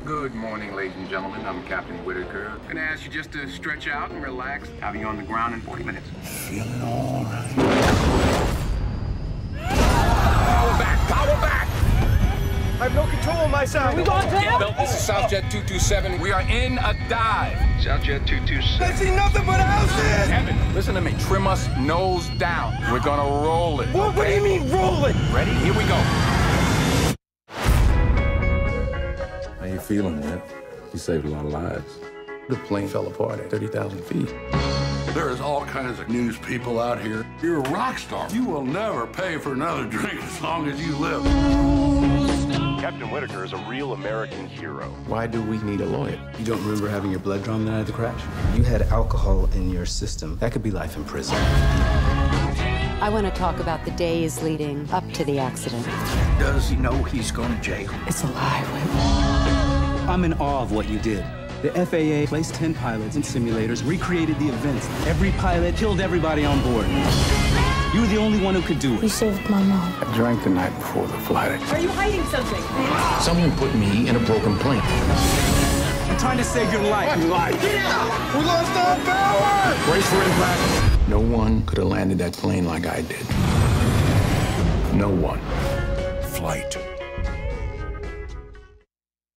Good morning, ladies and gentlemen. I'm Captain Whitaker. I'm gonna ask you just to stretch out and relax. Have you on the ground in 40 minutes. Feeling all right. Power back! Power back! I have no control of myself. We going down? This is Southjet 227. We are in a dive. Southjet 227. I see nothing but houses! Kevin, listen to me. Trim us nose down. We're gonna roll it. What do you mean, roll it? Ready? Here we go. How you feeling, man? You saved a lot of lives. The plane fell apart at 30,000 feet. There's all kinds of news people out here. You're a rock star. You will never pay for another drink as long as you live. Captain Whitaker is a real American hero. Why do we need a lawyer? You don't remember having your blood drawn the night of the crash? You had alcohol in your system. That could be life in prison. I want to talk about the days leading up to the accident. Does he know he's going to jail? It's a lie, Whip. I'm in awe of what you did. The FAA placed 10 pilots in simulators, recreated the events. Every pilot killed everybody on board. You were the only one who could do it. You saved my mom. I drank the night before the flight. Are you hiding something? Someone put me in a broken plane. I'm trying to save your life. Get out! We lost our power! Brace for impact. No one could have landed that plane like I did. No one. Flight